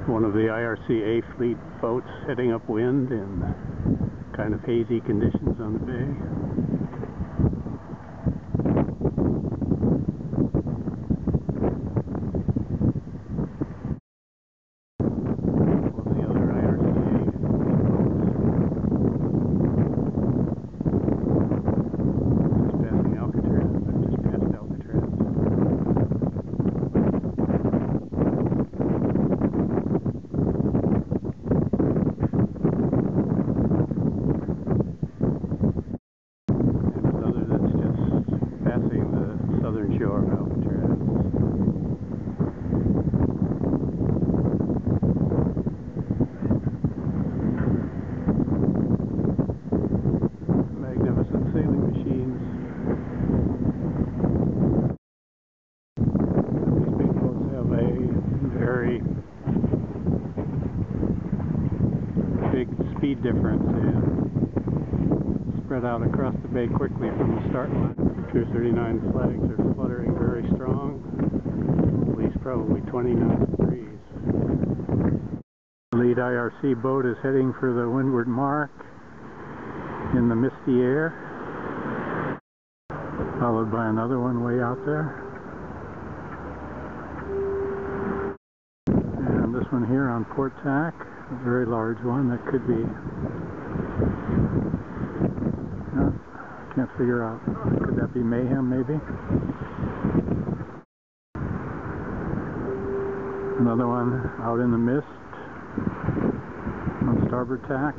One of the IRCA fleet boats heading upwind in kind of hazy conditions on the bay. Speed difference and spread out across the bay quickly from the start line. Pier 39 flags are fluttering very strong, at least probably 29 degrees. The lead IRC boat is heading for the windward mark in the misty air, followed by another one way out there. And this one here on port tack. A very large one that could be, can't figure out, could that be mayhem maybe? Another one out in the mist on starboard tack,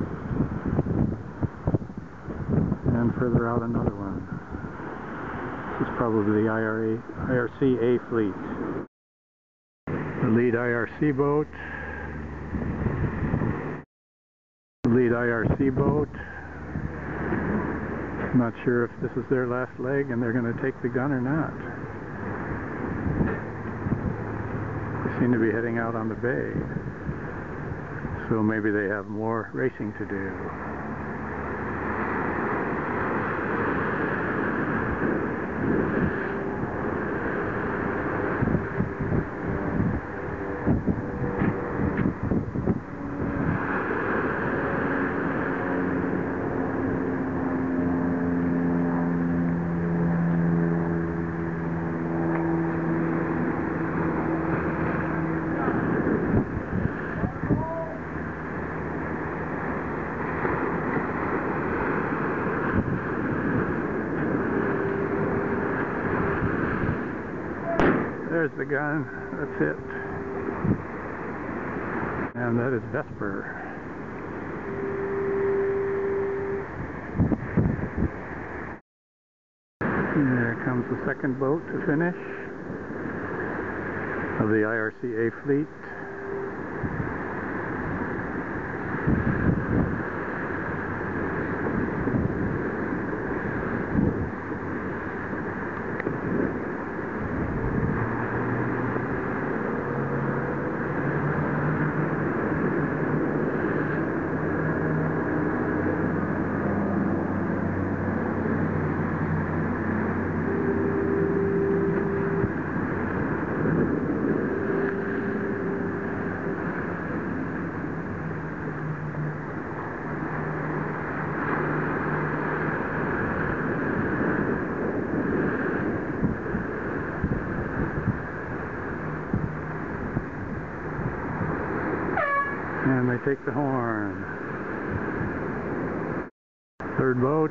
and further out another one. This is probably the IRCA fleet. The lead IRC boat. Lead IRC boat. I'm not sure if this is their last leg and they're going to take the gun or not. They seem to be heading out on the bay, so maybe they have more racing to do. There's the gun. That's it. And that is Vesper. And there comes the second boat to finish of the IRCA fleet. And they take the horn. Third boat.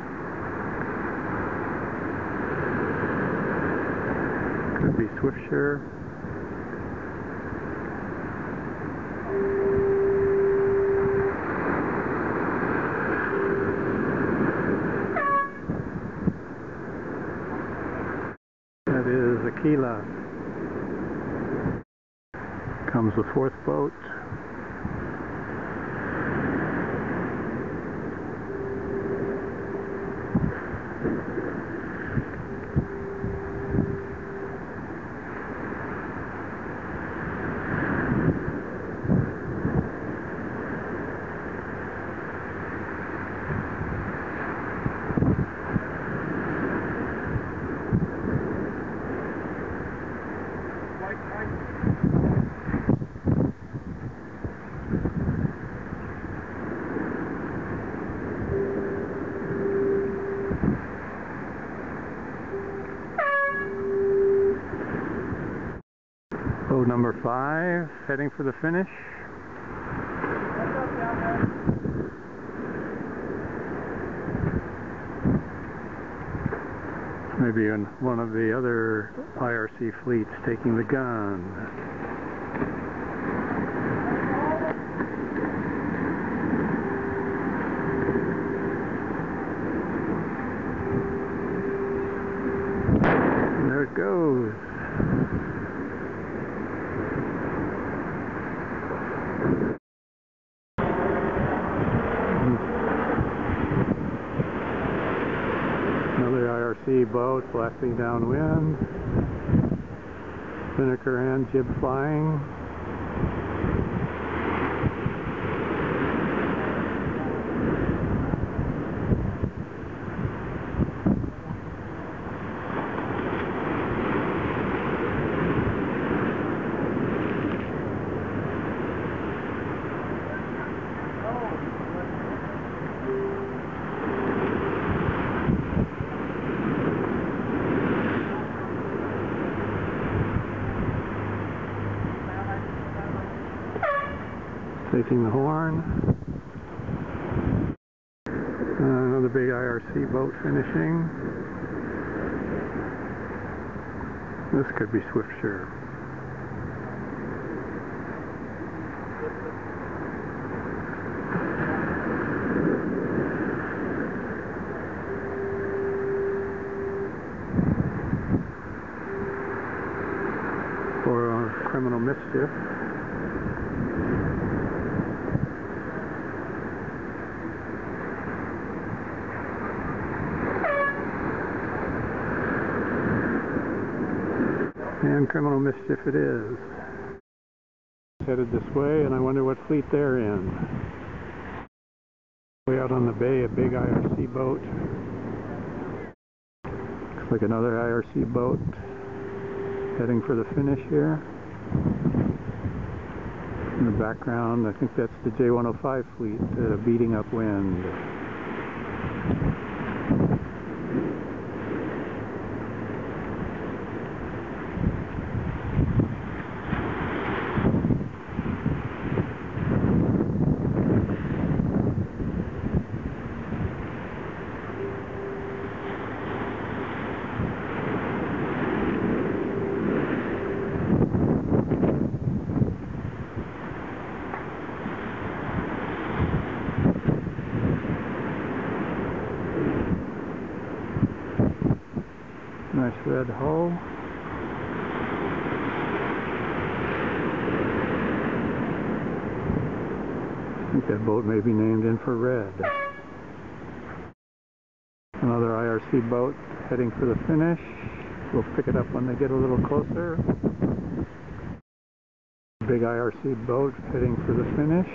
Could be Swiftsure. That is Aquila. Comes the fourth boat. Boat number 5, heading for the finish. Maybe in one of the other IRC fleets taking the gun. And there it goes. Another IRC boat blasting downwind, spinnaker and jib flying. Taking the horn. Another big IRC boat finishing. This could be Swiftsure. Or Criminal Mischief. And Criminal Mischief it is. Headed this way, and I wonder what fleet they're in. Way out on the bay, a big IRC boat. Looks like another IRC boat heading for the finish here. In the background, I think that's the J105 fleet beating upwind. Nice red hull. I think that boat may be named Infrared. Another IRC boat heading for the finish. We'll pick it up when they get a little closer. Big IRC boat heading for the finish.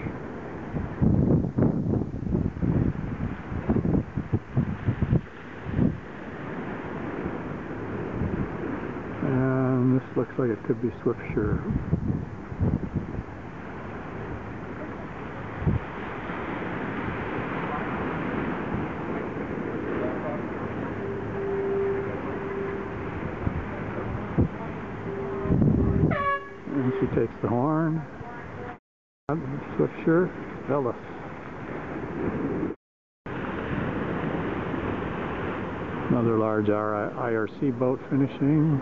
And this looks like it could be Swiftsure. And she takes the horn. Swiftsure, Velas. Another large IRC boat finishing.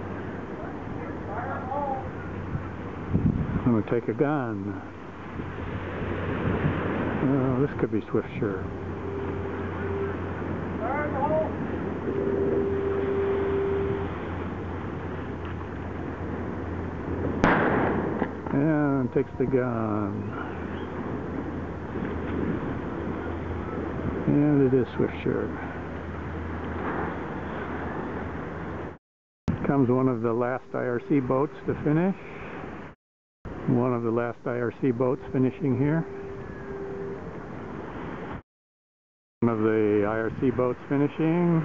I'm going to take a gun. Oh, this could be Swiftsure. And takes the gun. And it is Swiftsure. Comes one of the last IRC boats to finish. One of the last IRC boats finishing here. One of the IRC boats finishing.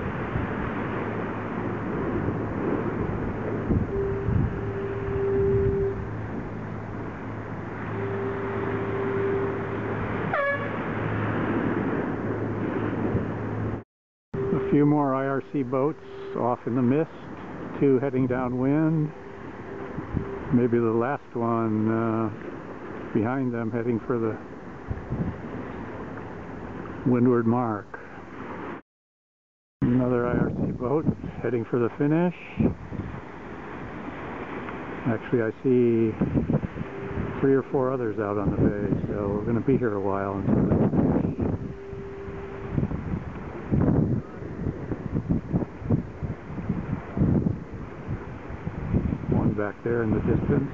A few more IRC boats off in the mist, two heading downwind. Maybe the last one behind them heading for the windward mark. Another IRC boat heading for the finish. Actually, I see 3 or 4 others out on the bay, so we're going to be here a while until they finish. One back there in the distance.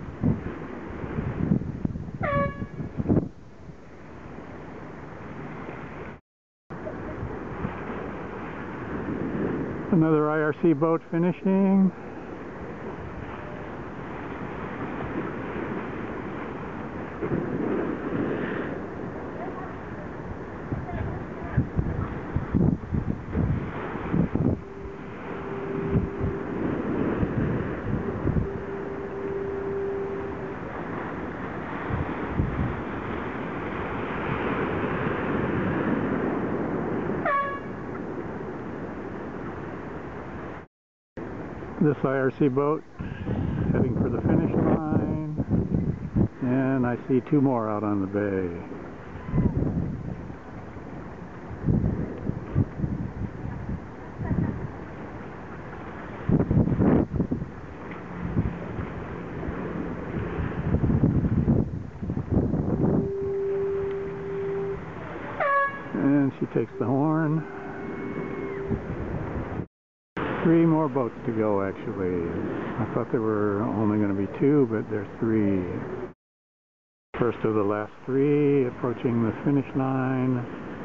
Another IRC boat finishing. This IRC boat heading for the finish line, and I see 2 more out on the bay. And she takes the horn. 3 more boats to go, actually. I thought there were only going to be 2, but there's 3. First of the last 3 approaching the finish line.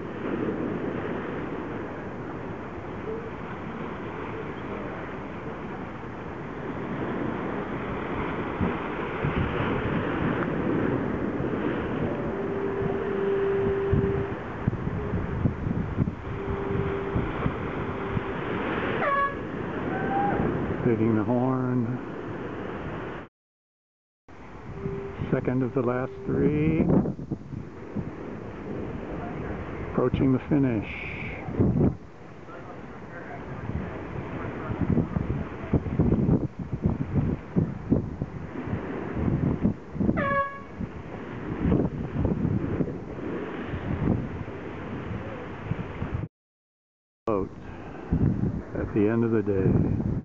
Hitting the horn. Second of the last 3. Approaching the finish. Boat at the end of the day.